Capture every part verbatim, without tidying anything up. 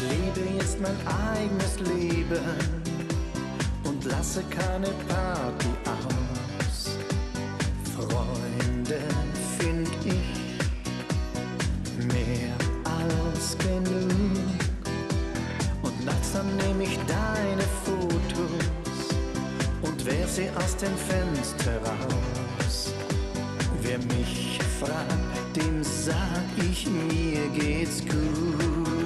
lebe jetzt mein eigenes Leben und lasse keine Party aus. Freunde find ich mehr als genug und nachts dann nehm ich deine Fotos und werf sie aus dem Fenster raus. Wer mich fragt, dem sag ich, mir geht's gut.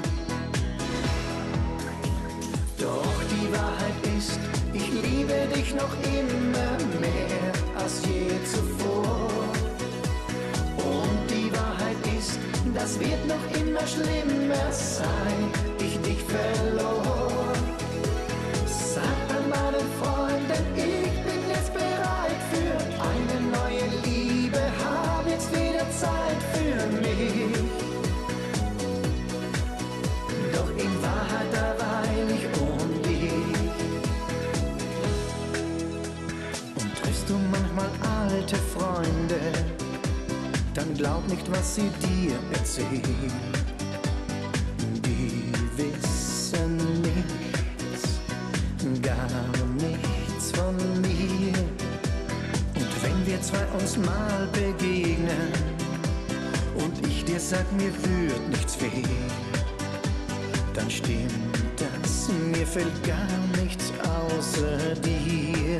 Doch die Wahrheit ist, ich liebe dich noch immer mehr als je zuvor. Und die Wahrheit ist, das wird noch immer schlimmer, seit ich dich verlor. Sag an meinen Freunden, ich bin jetzt bereit für eine neue Liebe, hab jetzt wieder Zeit für mich. Doch in Wahrheit, da weil ich um dich. Und triffst du manchmal alte Freunde, dann glaub nicht, was sie dir erzählen. Die wissen nichts, gar nichts von mir. Und wenn wir zwei uns mal begegnen und ich dir sag, mir würd nichts fehlen, dann stimmt das, mir fällt gar nichts außer dir.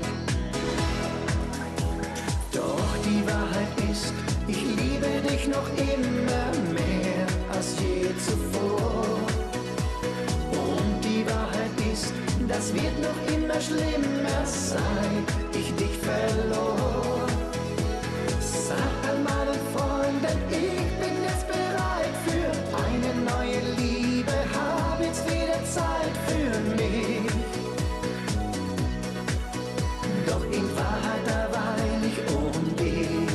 Doch die Wahrheit ist, ich liebe dich noch immer mehr als je zuvor. Und die Wahrheit ist, das wird noch immer schlimmer, seit ich dich verlor. Sag all meinen Freunden, ich bin jetzt bereit für eine neue Liebe, hab jetzt wieder Zeit für mich. Doch in Wahrheit, da weil ich um dich.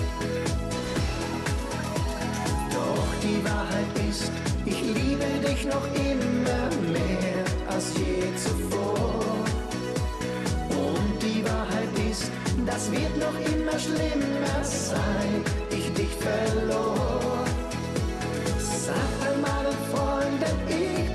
Doch die Wahrheit ist, ich liebe dich noch immer mehr als je zuvor. Und die Wahrheit ist, das wird noch immer schlimmer, seit ich dich verlor. Sag all meinen Freunden, ich